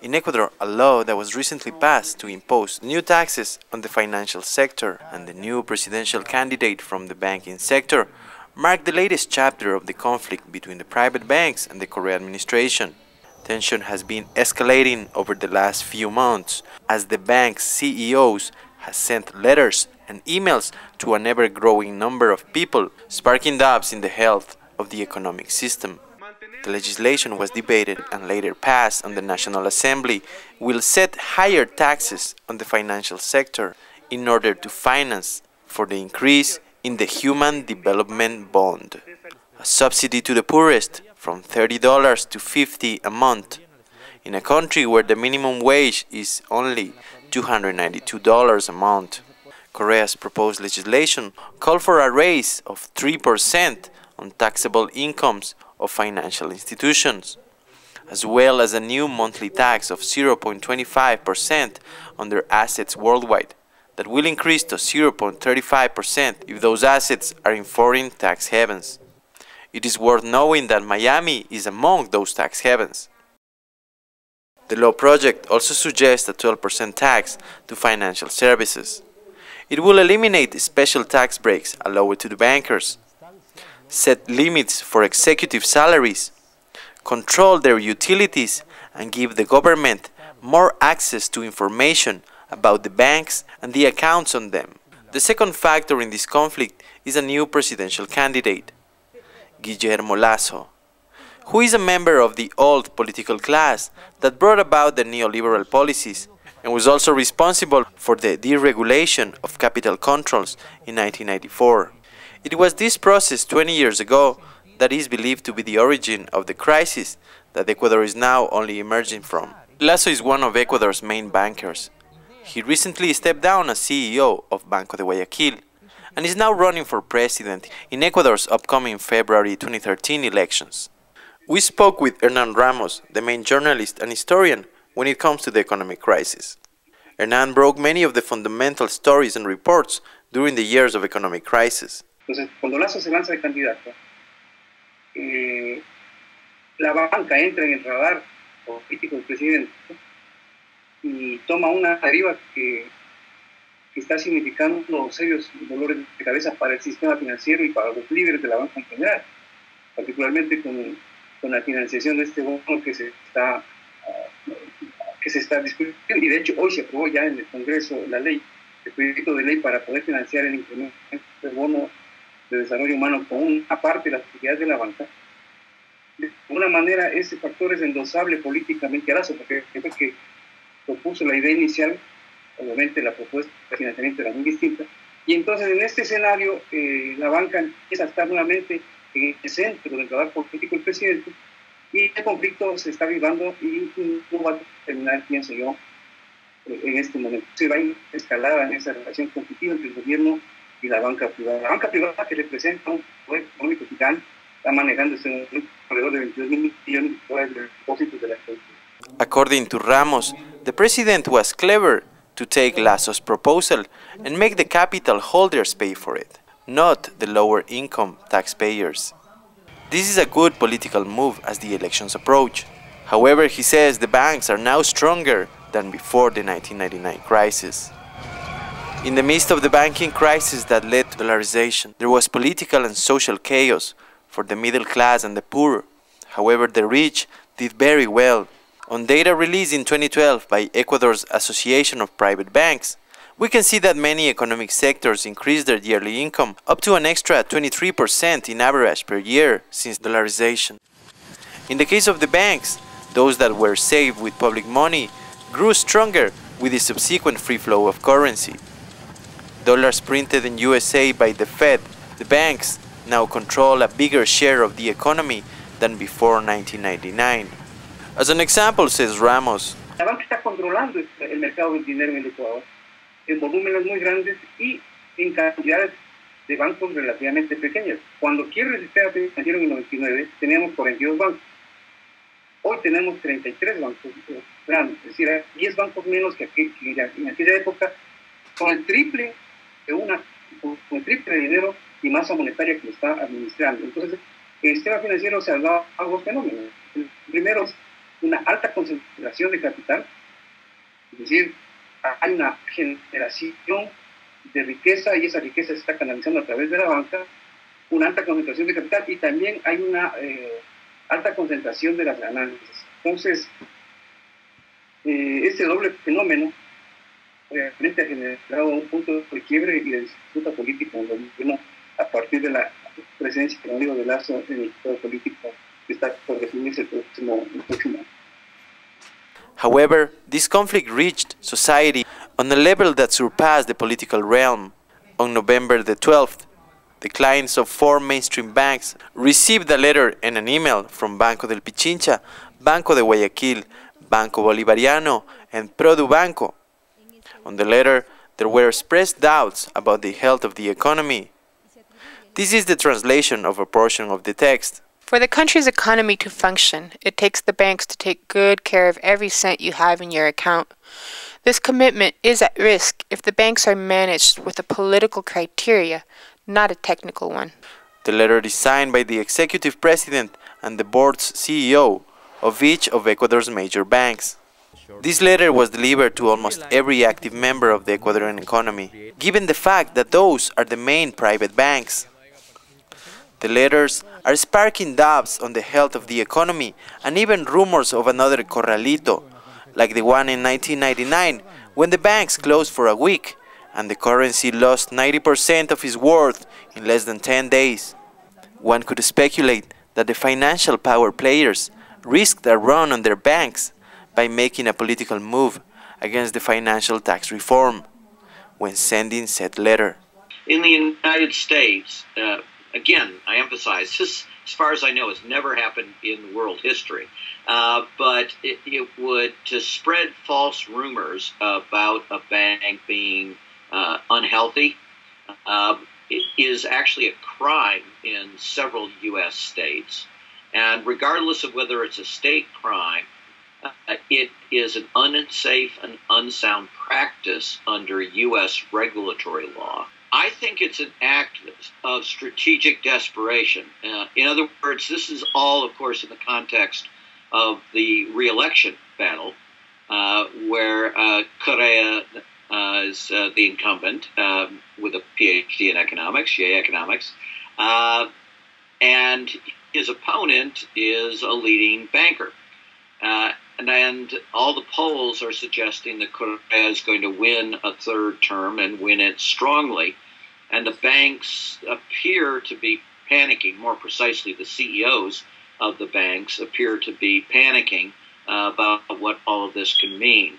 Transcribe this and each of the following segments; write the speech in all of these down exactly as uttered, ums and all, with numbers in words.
In Ecuador, a law that was recently passed to impose new taxes on the financial sector and the new presidential candidate from the banking sector marked the latest chapter of the conflict between the private banks and the Correa administration. Tension has been escalating over the last few months as the bank's C E Os have sent letters and emails to an ever-growing number of people, sparking doubts in the health of the economic system. The legislation was debated and later passed on the National Assembly will set higher taxes on the financial sector in order to finance for the increase in the Human Development Bond, a subsidy to the poorest from thirty dollars to fifty dollars a month, in a country where the minimum wage is only two hundred ninety-two dollars a month. Correa's proposed legislation called for a raise of three percent on taxable incomes of financial institutions, as well as a new monthly tax of zero point two five percent on their assets worldwide, that will increase to zero point three five percent if those assets are in foreign tax havens. It is worth knowing that Miami is among those tax havens. The law project also suggests a twelve percent tax to financial services. It will eliminate special tax breaks allowed to the bankers, set limits for executive salaries, control their utilities, and give the government more access to information about the banks and the accounts on them. The second factor in this conflict is a new presidential candidate, Guillermo Lasso, who is a member of the old political class that brought about the neoliberal policies and was also responsible for the deregulation of capital controls in nineteen ninety-four. It was this process twenty years ago that is believed to be the origin of the crisis that Ecuador is now only emerging from. Lasso is one of Ecuador's main bankers. He recently stepped down as C E O of Banco de Guayaquil and is now running for president in Ecuador's upcoming February twenty thirteen elections. We spoke with Hernan Ramos, the main journalist and historian when it comes to the economic crisis. Hernan broke many of the fundamental stories and reports during the years of economic crisis. Entonces, cuando Lasso se lanza de candidato, eh, la banca entra en el radar político del presidente y toma una deriva que, que está significando serios dolores de cabeza para el sistema financiero y para los líderes de la banca en general, particularmente con, con la financiación de este bono que se está, uh, que se está discutiendo. Y de hecho hoy se aprobó ya en el Congreso la ley, el proyecto de ley para poder financiar el incremento del bono de desarrollo humano con una parte de las actividades de la banca. De alguna manera ese factor es endosable políticamente a Lasso, porque fue que propuso la idea inicial, obviamente la propuesta de financiamiento era muy distinta, y entonces en este escenario eh, la banca empieza a estar nuevamente en el centro del radar político del presidente, y este conflicto se está vivando y no va a terminar, pienso yo, en este momento. Se va a escalar en esa relación conflictiva entre el gobierno y la banca privada. La banca privada, que representa un poder económico gigante, está manejando alrededor de veintidós mil millones de dólares de depósitos de la gente. According to Ramos, the president was clever to take Lasso's proposal and make the capital holders pay for it, not the lower income taxpayers. This is a good political move as the elections approach. However, he says the banks are now stronger than before the nineteen ninety-nine crisis. In the midst of the banking crisis that led to dollarization, there was political and social chaos for the middle class and the poor. However, the rich did very well. On data released in twenty twelve by Ecuador's Association of Private Banks, we can see that many economic sectors increased their yearly income up to an extra twenty-three percent in average per year since dollarization. In the case of the banks, those that were saved with public money grew stronger with the subsequent free flow of currency. Dollars printed in U S A by the Fed, the banks now control a bigger share of the economy than before nineteen ninety-nine. As an example, says Ramos, la banca está controlando el mercado del dinero en el Ecuador en volúmenes muy grandes y en cantidades de bancos relativamente pequeñas. Cuando quiere el sistema financiero en el noventa y nueve teníamos cuarenta y dos bancos. Hoy tenemos treinta y tres bancos grandes, es decir, diez bancos menos que, aquel, que en aquella época, con el triple de una, con el triple de dinero y masa monetaria que lo está administrando. Entonces, el sistema financiero se ha dado a dos fenómenos. El primero una alta concentración de capital, es decir, hay una generación de riqueza y esa riqueza se está canalizando a través de la banca, una alta concentración de capital y también hay una eh, alta concentración de las ganancias. Entonces, eh, este doble fenómeno realmente ha generado un punto de quiebre y de disputa política en el gobierno a partir de la presencia, como digo, de Lazo en el juego político que está por definirse el próximo, el próximo año. However, this conflict reached society on a level that surpassed the political realm. On November the twelfth, the clients of four mainstream banks received a letter and an email from Banco del Pichincha, Banco de Guayaquil, Banco Bolivariano, and Produbanco. On the letter, there were expressed doubts about the health of the economy. This is the translation of a portion of the text. For the country's economy to function, it takes the banks to take good care of every cent you have in your account. This commitment is at risk if the banks are managed with a political criteria, not a technical one. The letter is signed by the executive president and the board's C E O of each of Ecuador's major banks. This letter was delivered to almost every active member of the Ecuadorian economy, given the fact that those are the main private banks. The letters are sparking doubts on the health of the economy and even rumors of another corralito, like the one in nineteen ninety-nine, when the banks closed for a week and the currency lost ninety percent of its worth in less than ten days. One could speculate that the financial power players risked a run on their banks by making a political move against the financial tax reform when sending said letter. In the United States, uh, again, I emphasize, this, as far as I know, has never happened in world history. Uh, but it, it would, to spread false rumors about a bank being uh, unhealthy, uh, it is actually a crime in several U S states. And regardless of whether it's a state crime, uh, it is an unsafe and unsound practice under U S regulatory law. I think it's an act of strategic desperation. Uh, in other words, this is all, of course, in the context of the re-election battle, uh, where uh, Correa uh, is uh, the incumbent um, with a P H D in economics, Yale economics, uh, and his opponent is a leading banker. Uh, and, and all the polls are suggesting that Correa is going to win a third term and win it strongly. And the banks appear to be panicking, more precisely the C E Os of the banks appear to be panicking uh, about what all of this can mean.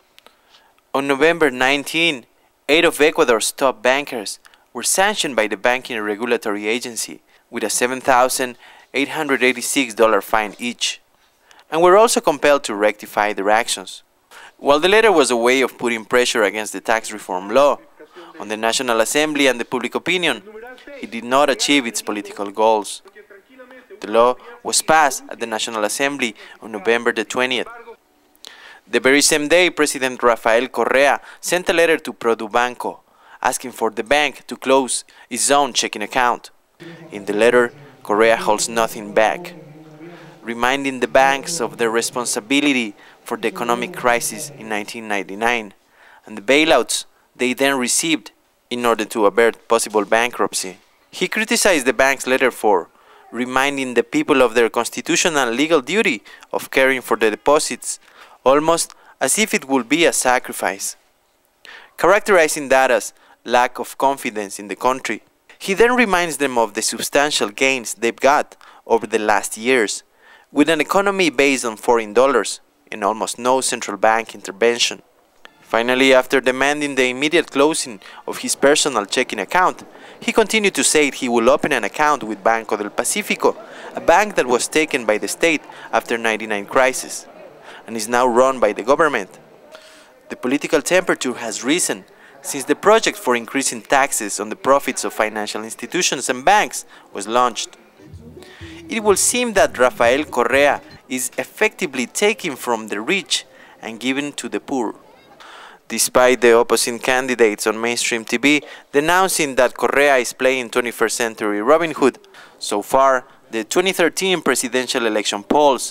On November nineteenth, eight of Ecuador's top bankers were sanctioned by the Banking Regulatory Agency with a seven thousand eight hundred eighty-six dollars fine each, and were also compelled to rectify their actions. While the letter was a way of putting pressure against the tax reform law on the National Assembly and the public opinion, it did not achieve its political goals. The law was passed at the National Assembly on November the twentieth. The very same day, President Rafael Correa sent a letter to Produbanco asking for the bank to close its own checking account. In the letter, Correa holds nothing back, reminding the banks of their responsibility for the economic crisis in nineteen ninety-nine and the bailouts they then received in order to avert possible bankruptcy. He criticized the bank's letter for reminding the people of their constitutional legal duty of caring for the deposits, almost as if it would be a sacrifice, characterizing that as lack of confidence in the country. He then reminds them of the substantial gains they've got over the last years, with an economy based on foreign dollars and almost no central bank intervention. Finally, after demanding the immediate closing of his personal checking account, he continued to say he will open an account with Banco del Pacifico, a bank that was taken by the state after the ninety-nine crisis, and is now run by the government. The political temperature has risen since the project for increasing taxes on the profits of financial institutions and banks was launched. It will seem that Rafael Correa is effectively taking from the rich and giving to the poor, despite the opposing candidates on mainstream T V denouncing that Correa is playing twenty-first century Robin Hood. So far, the twenty thirteen presidential election polls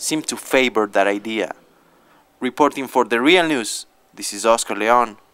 seem to favor that idea. Reporting for The Real News, this is Oscar Leon.